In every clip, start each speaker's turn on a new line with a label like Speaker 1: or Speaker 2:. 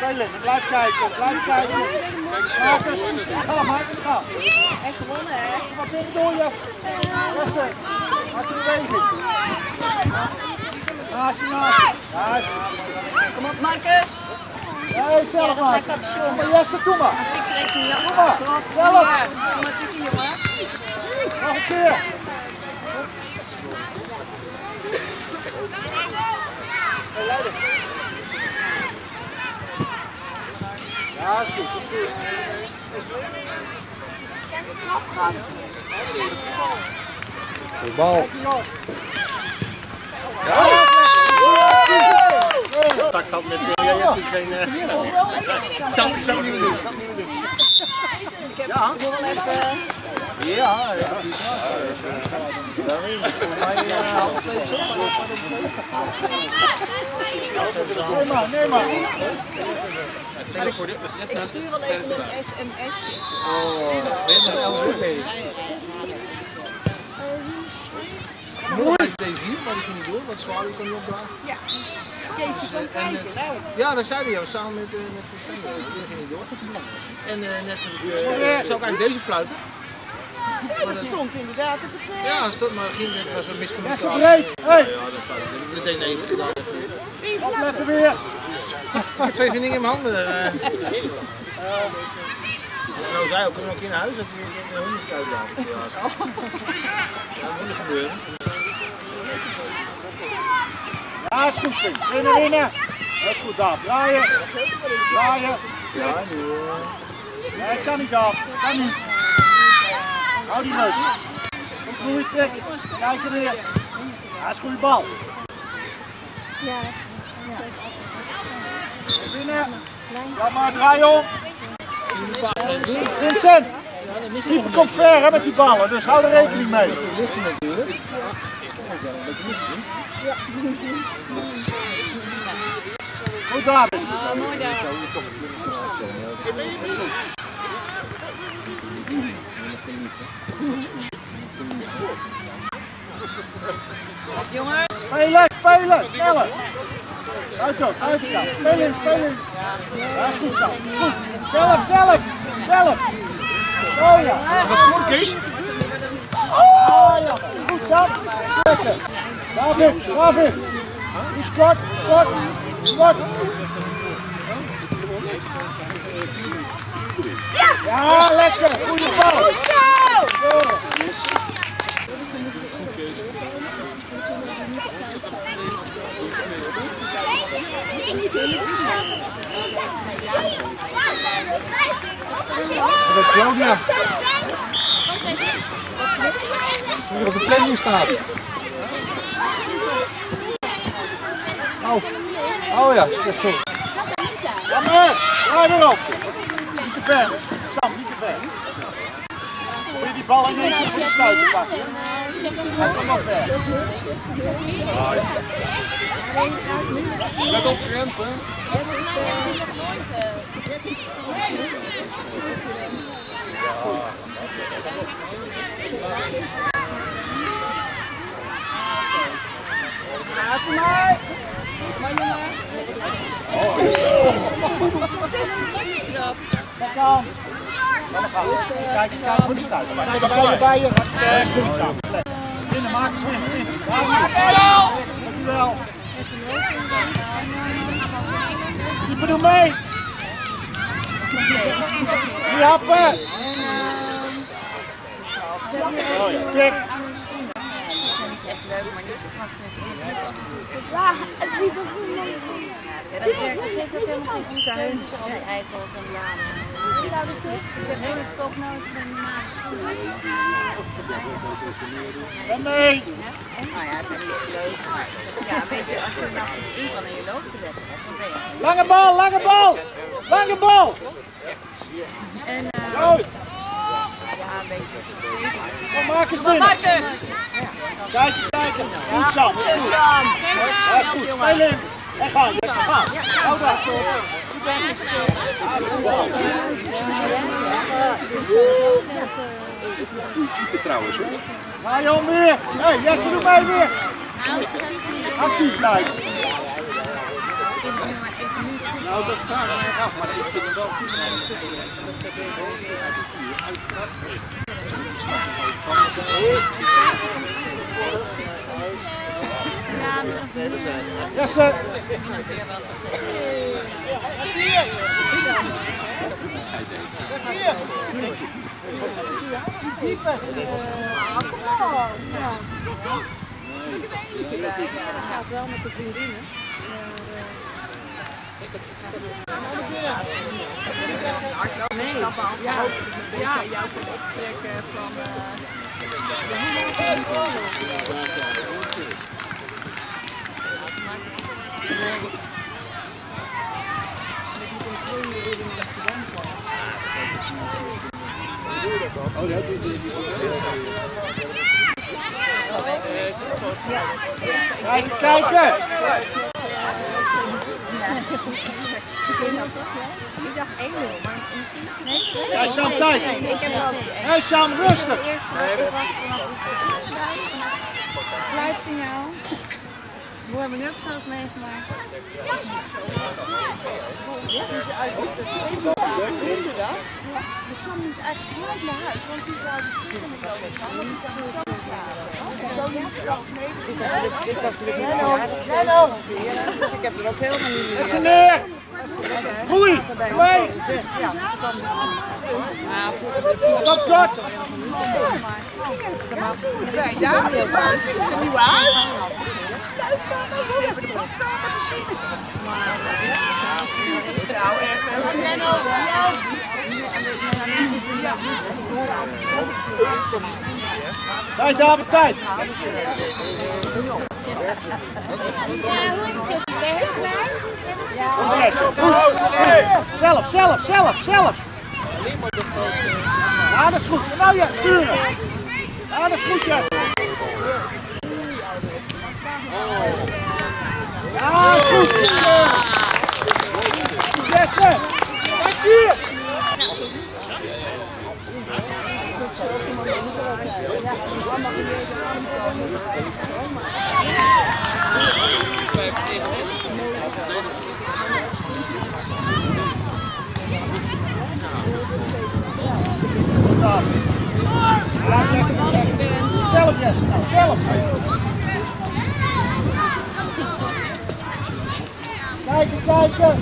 Speaker 1: spelen. Blijf kijken, blijf kijken. Marcus, ga, Marcus, ga.
Speaker 2: En gewonnen, hè?
Speaker 1: Kom maar binnen door, Jas. Jesse, maak de beweging. Naast je, naast je.
Speaker 2: Kom op, Marcus.
Speaker 1: Nee, zelf,
Speaker 2: ja, dat is mijn capuchon.
Speaker 1: Maar Jesse, doe maar.
Speaker 2: Victor heeft een jas.
Speaker 1: Doe maar.
Speaker 2: Zelf. Zo'n jongen.
Speaker 1: Nog een keer. Ja, is goed, is goed. De bal. Ja!
Speaker 3: Contact had met jij hebt toen zijn. Ik zal het niet meer doen.
Speaker 2: Ja. Ik wil wel even.
Speaker 3: Ja, voor mij half 2 zo.
Speaker 1: Nee maar.
Speaker 2: Ik stuur wel even een sms.
Speaker 3: Mooi deze hier, maar die ging niet door, want Zwaluw kan niet opdragen.
Speaker 2: Ja. Kees die kan kijken, nou.
Speaker 3: Ja, dat zei hij al, samen met Christine. Die ging niet door. En net zou ik eigenlijk deze fluiten.
Speaker 2: Ja, dat stond inderdaad op het...
Speaker 3: Ja, dat stond, maar ging net was een miscommunicatie.
Speaker 1: Hey!
Speaker 3: Ja, dat fluit ik. Meteen nee gedaan.
Speaker 1: Opletten weer!
Speaker 3: Ik heb 2 dingen in mijn handen. Nou zei ook, kom nog een keer naar huis dat hij een keer de hondenskuit laat. Ja, dat moet niet gebeuren.
Speaker 1: Ja, is goed, Vink. Winnen. Dat is goed, Daaf. Draaien. Draaien. Nee, kan niet, Daaf. Kan niet. Hou die neus. Komt goed, tik. Kijk er weer. Ja, is goede bal.
Speaker 4: Ja.
Speaker 1: Winnen. Ja, maar draai om. Vincent. Keeper komt ver hè, met die ballen, dus hou er rekening mee. Goed, David.
Speaker 2: Mooi daar. Jongens.
Speaker 1: Spelen, sneller. Uit ook, uit elkaar. Spelen. Ja, is goed zo. Goed. Zelf. Oh ja.
Speaker 3: Wat scoort Kees?
Speaker 1: Oh ja. Goed zo. David. Is kort. Ja, lekker. Goeie bal.
Speaker 2: Goed zo.
Speaker 1: Dat is Claudia. Hoe op de planning staat. Oh ja, dat is goed. Ja, maar, draai weer op. Niet te ver. Sam, niet te ver. Wil je die bal in één keer voor de stuiter pakken? Hij komt nog ver.
Speaker 3: Let op, Trent, hè?
Speaker 2: Laat maar. Maar jongen. Het is een lekker trap.
Speaker 1: Kijk aan. Kijk voor de stuiter. Bij je. Goed zo. Binnen, Marcus, winnen. Dankjewel. Dieper doe mee. Die happen. Tik.
Speaker 4: Ja, het liep ook goed.
Speaker 2: Ja, dat werkt. Dat geeft ook helemaal geen goed aan hun. Dus al die eikels en bladen. Ze zeggen helemaal koop nou eens een normale schoenen.
Speaker 1: Kom mee.
Speaker 2: Nou ja, het zijn niet leuk. Maar ik zeg, ja, weet je, als je er nou goed in kan en je loopt te letten, dan ben je.
Speaker 1: Lange bal.
Speaker 2: En
Speaker 1: Joost.
Speaker 2: ja, een beetje.
Speaker 1: Kom Marcus binnen.
Speaker 2: Marcus!
Speaker 1: Kijken. Goed Sam.
Speaker 2: Goed zo, Sam.
Speaker 1: Dat is goed. Speel in. En ga. Jesse, ga. Hou daar.
Speaker 3: Goeie keeper trouwens, hoor.
Speaker 1: Ga je om weer. Hé, Jesse, doe mij weer. Actief blijven.
Speaker 3: Nou, dat vraag ik mij af, maar ik zit er wel goed
Speaker 1: Yes, sir.
Speaker 2: gaat wel met de vriendinnen. Nee, ik had al gehoopt dat ik een beetje jou kon optrekken van
Speaker 1: Oh, dat doet hij. Kijken, kijken!
Speaker 4: Ik dacht 1-0, maar misschien... Nee,
Speaker 1: Jij Sam, tijd!
Speaker 4: ik heb er ook 1.
Speaker 1: Hé Sam, rustig!
Speaker 2: fluitsignaal. We hebben nu zelfs meegemaakt.
Speaker 4: De Sam is eigenlijk nooit naar huis, want die zou het zien met jou gaan, want die zou het zo slapen.
Speaker 5: Ik was er niet van dus ik heb er ook helemaal niet meer.
Speaker 1: Zet ze neer! Moei! Moei! Stop kort!
Speaker 5: Ja, waar is het nieuwe huis? Nou,
Speaker 1: Tijd, David, tijd!
Speaker 4: Ja, hoe is het, Josje? Ben je klaar?
Speaker 1: Goed! Zelf, zelf, zelf, zelf! Ja, dat is goed. Nou ja, sturen! Ja, dat is goed, Jess! Ja, dat is goed! Jesse! Kijk hier! Zelf, Jess! Zelf! Kijken, kijken!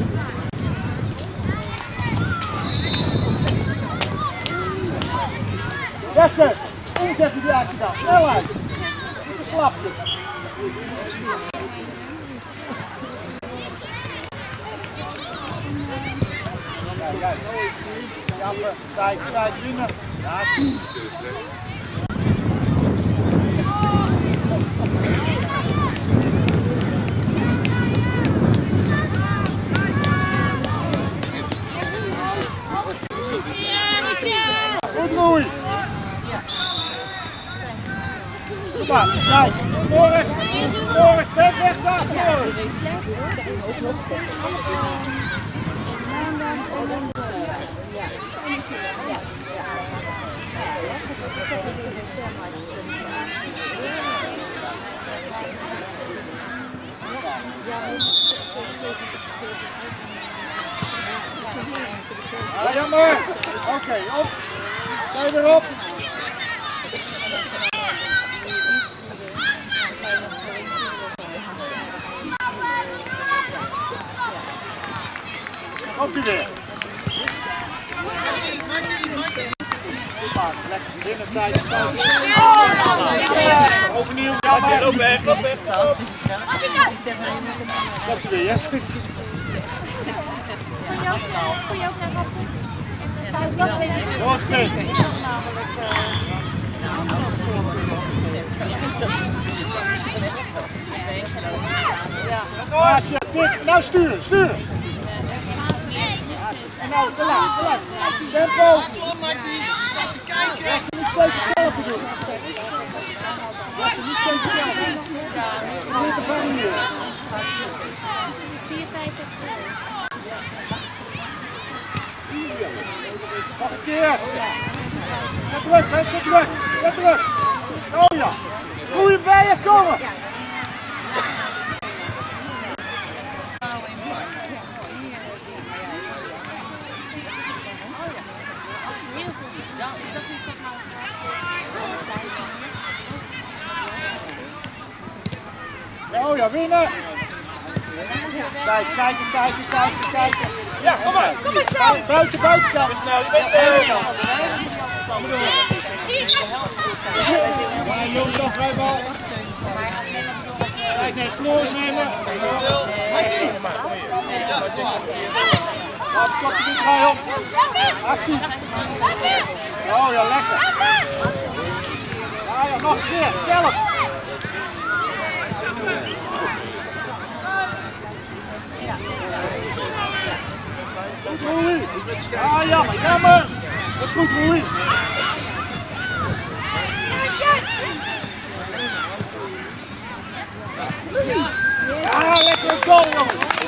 Speaker 1: Jesse! Inzetten die actie dan! Snelheid! Niet een slapje! Kijk, Jappe, tijd winnen! Ja, is goed! Goed, Roei! Kom maar, kijk! Morris, weg daar! Ja, jammer! Oké, op! Zijn weer op! Komt u weer! Lekker binnentijd. Overnieuw, jammer! Loop weg, loop weg! Komt u weer, yes?
Speaker 4: Kun je ook naar Wassen? Dat weet ik niet.
Speaker 1: Doorgesneden.
Speaker 4: Ik had namelijk...
Speaker 1: Naast je, tik. Nou sturen, sturen. Nou, te lang. Tempo. Laat ze niet steeds hetzelfde doen. Laat ze niet steeds hetzelfde doen. Niet te van hier.
Speaker 4: 4, 5, 6.
Speaker 1: Nog een keer. Zet terug, hè, zet terug. Oh ja. Goeie bijen komen. ja, winnen. Kijken. Ja, kom maar.
Speaker 4: Kom maar, Sam.
Speaker 1: Buitenkant. Ja, jongens, dan vrijbal. Kijk, nee, Floris nemen. Laat het kopje niet draaien op. Actie. Oh ja, lekker. Ja, nog een keer. Zelf. Goed, Roelie. Ah, jammer. Dat is goed, Roelie. Ja, lekker goal, jongen.